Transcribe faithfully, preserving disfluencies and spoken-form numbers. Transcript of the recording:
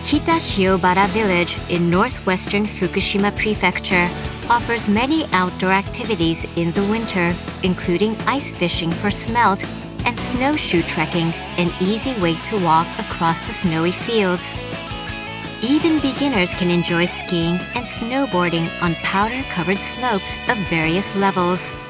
Kitashiobara Village in northwestern Fukushima Prefecture offers many outdoor activities in the winter, including ice fishing for smelt and snowshoe trekking, an easy way to walk across the snowy fields. Even beginners can enjoy skiing and snowboarding on powder-covered slopes of various levels.